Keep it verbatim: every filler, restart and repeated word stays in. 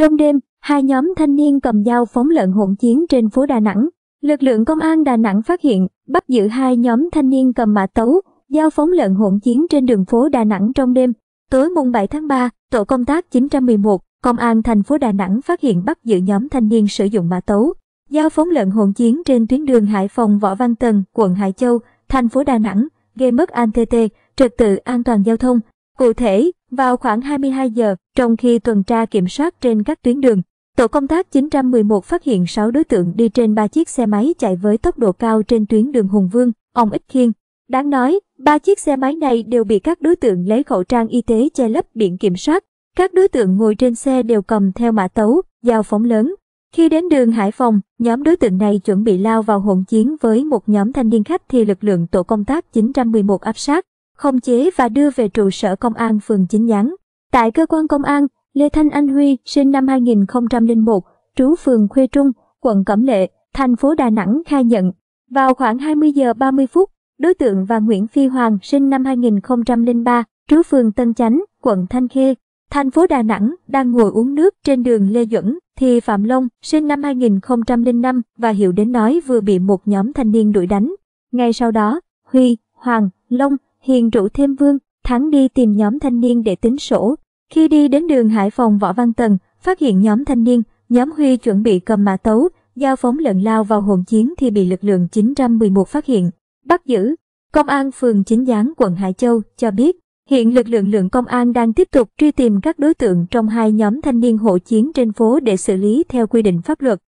Trong đêm, hai nhóm thanh niên cầm dao phóng lợn hỗn chiến trên phố Đà Nẵng. Lực lượng công an Đà Nẵng phát hiện, bắt giữ hai nhóm thanh niên cầm mã tấu, dao phóng lợn hỗn chiến trên đường phố Đà Nẵng trong đêm. Tối mùng bảy tháng ba, tổ công tác chín một một, Công an thành phố Đà Nẵng phát hiện bắt giữ nhóm thanh niên sử dụng mã tấu, dao phóng lợn hỗn chiến trên tuyến đường Hải Phòng Võ Văn Tần, quận Hải Châu, thành phố Đà Nẵng, gây mất an ninh trật tự an toàn giao thông. Cụ thể, vào khoảng hai mươi hai giờ, trong khi tuần tra kiểm soát trên các tuyến đường, tổ công tác chín một một phát hiện sáu đối tượng đi trên ba chiếc xe máy chạy với tốc độ cao trên tuyến đường Hùng Vương, Ông Ích Khiên. Đáng nói, ba chiếc xe máy này đều bị các đối tượng lấy khẩu trang y tế che lấp biển kiểm soát. Các đối tượng ngồi trên xe đều cầm theo mã tấu, dao phóng lớn. Khi đến đường Hải Phòng, nhóm đối tượng này chuẩn bị lao vào hỗn chiến với một nhóm thanh niên khác thì lực lượng tổ công tác chín một một áp sát, khống chế và đưa về trụ sở công an phường Chính Gián. Tại cơ quan công an, Lê Thanh Anh Huy, sinh năm hai nghìn không trăm lẻ một, trú phường Khuê Trung, quận Cẩm Lệ, thành phố Đà Nẵng khai nhận, vào khoảng hai mươi giờ ba mươi phút, đối tượng và Nguyễn Phi Hoàng, sinh năm hai nghìn không trăm lẻ ba, trú phường Tân Chánh, quận Thanh Khê, thành phố Đà Nẵng đang ngồi uống nước trên đường Lê Duẩn thì Phạm Long, sinh năm hai nghìn không trăm lẻ năm và Hiệu đến nói vừa bị một nhóm thanh niên đuổi đánh. Ngay sau đó, Huy, Hoàng, Long, Hiền rủ thêm Vương, Thắng đi tìm nhóm thanh niên để tính sổ. Khi đi đến đường Hải Phòng Võ Văn Tần, phát hiện nhóm thanh niên, nhóm Huy chuẩn bị cầm mã tấu, dao phóng lợn lao vào hỗn chiến thì bị lực lượng chín một một phát hiện, bắt giữ. Công an phường Chính Gián, quận Hải Châu cho biết, hiện lực lượng lượng công an đang tiếp tục truy tìm các đối tượng trong hai nhóm thanh niên hỗn chiến trên phố để xử lý theo quy định pháp luật.